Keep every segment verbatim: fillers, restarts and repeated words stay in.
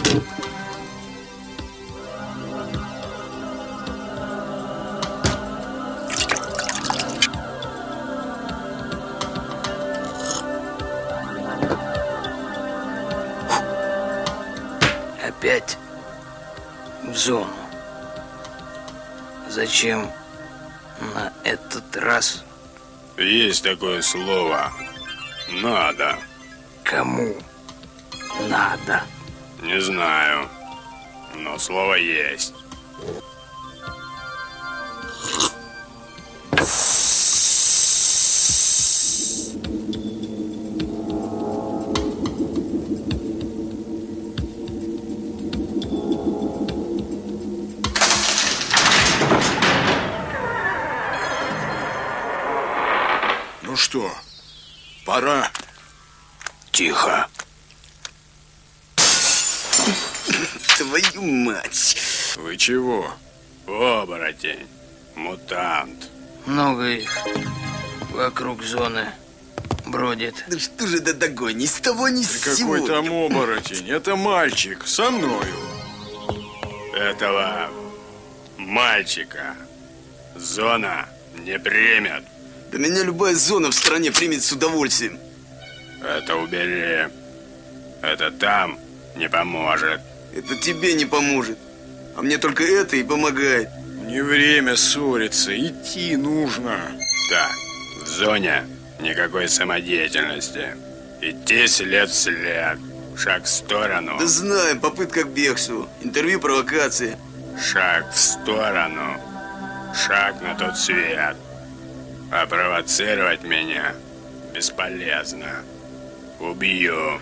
Опять в зону. Зачем на этот раз? Есть такое слово. Надо. Кому надо? Не знаю. Но слово есть. Ну что, пора? Тихо. Твою мать! Вы чего? Оборотень. Мутант. Много их вокруг зоны бродит. Да что же да догонь, ни с того ни с Да сего. какой там оборотень? Это мальчик со мною. Этого мальчика зона не примет. Да меня любая зона в стране примет с удовольствием. Это убери. Это там не поможет. Это тебе не поможет. А мне только это и помогает. Не время ссориться, идти нужно. Так, в зоне никакой самодеятельности. Идти след в след. Шаг в сторону. Да знаем, попытка к бегству. Интервью, провокация. Шаг в сторону. Шаг на тот свет. А провоцировать меня бесполезно. Убью.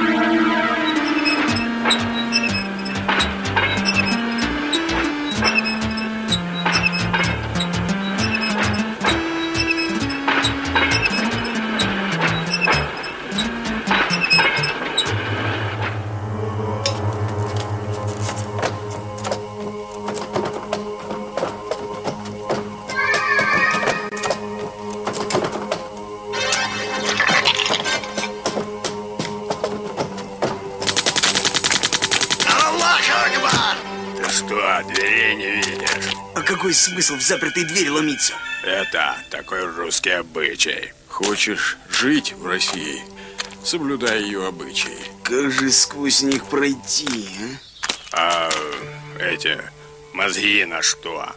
Что, дверей не видишь? А какой смысл в запертые двери ломиться? Это такой русский обычай. Хочешь жить в России, соблюдай ее обычаи. Как же сквозь них пройти, а? А эти мозги на что?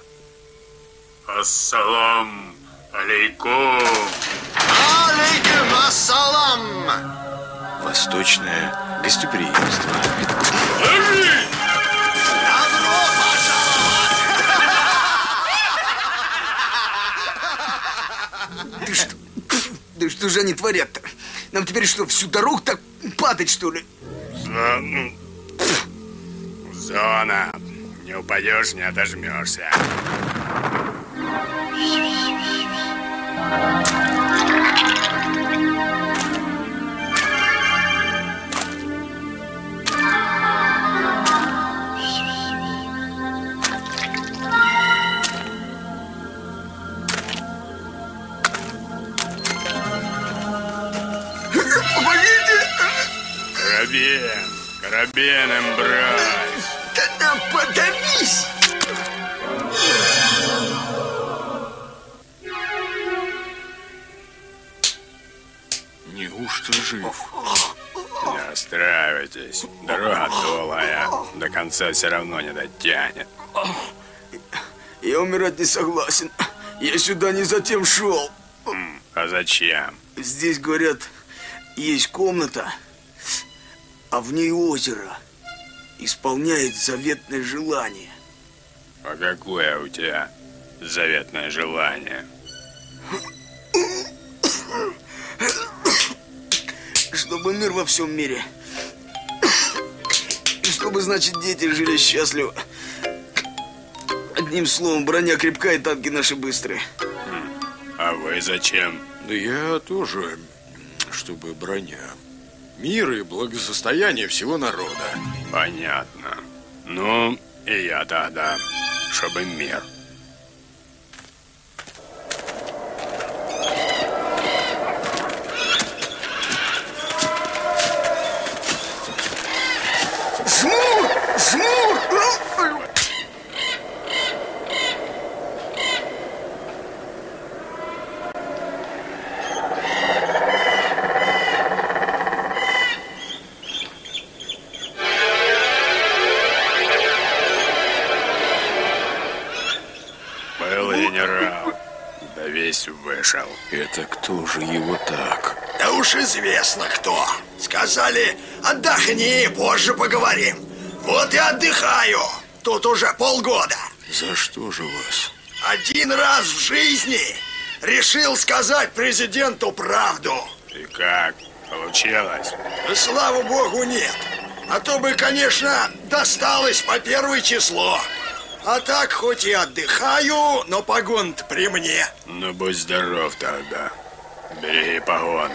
Ассалам алейкум. Алейкум ассалам. Восточное гостеприимство. Да что, да что же они творят-то? Нам теперь что, всю дорогу так падать, что ли? Зона. Зона. Не упадешь, не отожмешься. Карабин, карабином брось. Да, да подавись! Неужто жив? Не расстраивайтесь. Дорога долгая. До конца все равно не дотянет. Я умирать не согласен. Я сюда не за тем шел. А зачем? Здесь, говорят, есть комната, а в ней озеро. Исполняет заветное желание. А какое у тебя заветное желание? Чтобы мир во всем мире. И чтобы, значит, дети жили счастливо. Одним словом, броня крепкая, и танки наши быстрые. А вы зачем? Да я тоже, чтобы броня. Мир и благосостояние всего народа. Понятно. Ну, и я тогда, чтобы мир. Жмур! Жмур! Был генерал, да весь вышел. Это кто же его так? Да уж известно кто. Сказали, отдохни, позже поговорим. Вот и отдыхаю. Тут уже полгода. За что же вас? Один раз в жизни решил сказать президенту правду. И как? Получилось? Да слава богу, нет. А то бы, конечно, досталось по первое число. А так, хоть и отдыхаю, но погон-то при мне. Ну, будь здоров тогда. Береги погоны.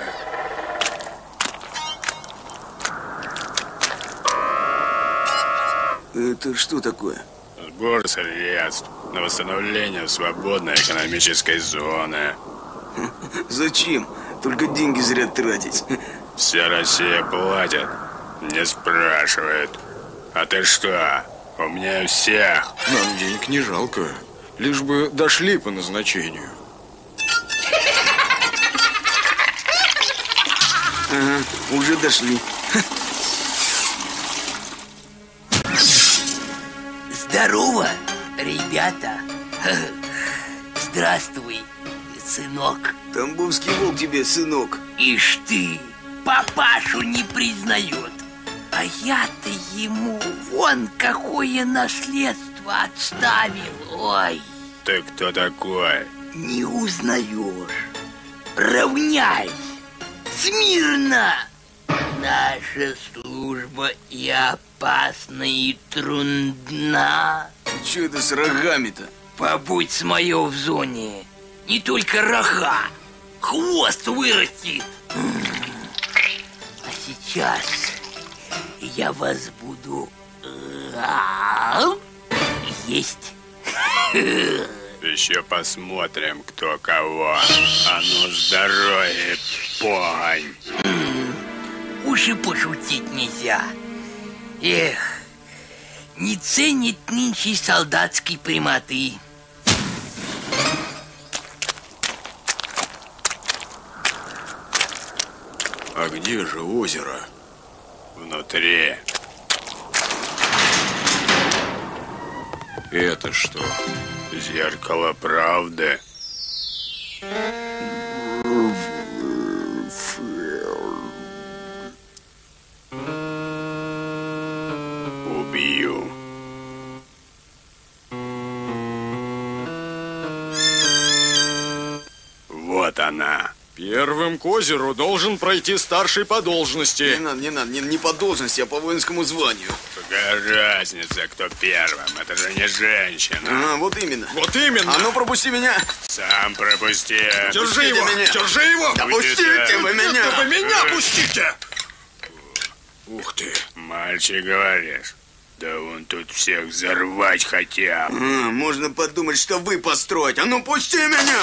Это что такое? Сбор средств на восстановление свободной экономической зоны. Зачем? Только деньги зря тратить. Вся Россия платит, не спрашивает. А ты что, умнее всех? Нам денег не жалко. Лишь бы дошли по назначению. Ага, уже дошли. Здорово, ребята. Здравствуй, сынок. Тамбовский волк тебе, сынок. Ишь ты, папашу не признает. А я-то ему вон какое наследство отставил. Ой, Ты кто такой? не узнаешь. Равняй. Смирно. Наша служба и опасна, и трудна. Че это с рогами-то? Побудь с моё в зоне. Не только рога, хвост вырастет. А сейчас я вас буду а, есть. Еще посмотрим, кто кого. А ну, с дороги, погонь. Уж и пошутить нельзя. Эх, не ценит нынче солдатской прямоты. А где же озеро? Внутри. Это что? Зеркало правды. Убью. Вот она. Первым к озеру должен пройти старший по должности. Не надо, не надо, не, не по должности, а по воинскому званию. Какая разница, кто первым? Это же не женщина. А, вот именно. Вот именно. А ну пропусти меня. Сам пропусти. Держи его, меня. держи его. Да пустите вы меня. Да вы меня пустите. Ух ты. Мальчик, говоришь? Да вон тут всех взорвать хотят. А, можно подумать, что вы построить. А ну пусти меня.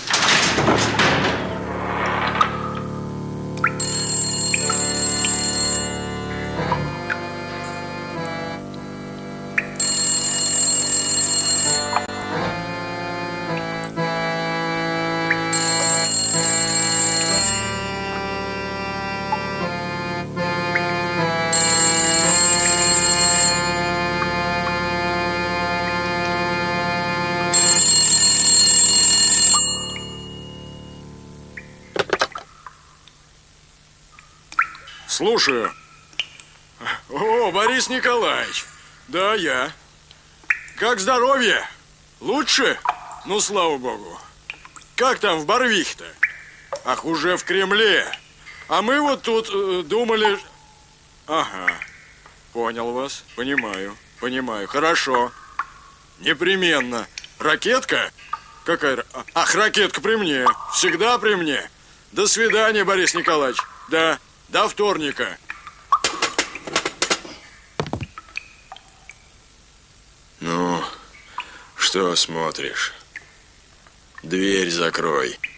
Слушаю. О, Борис Николаевич. Да, я. Как здоровье? Лучше? Ну, слава богу. Как там в Барвихе-то? Ах, уже в Кремле. А мы вот тут э, думали... Ага. Понял вас. Понимаю. Понимаю. Хорошо. Непременно. Ракетка? Какая? Ах, ракетка при мне. Всегда при мне. До свидания, Борис Николаевич. Да. До вторника. Ну, что смотришь? Дверь закрой.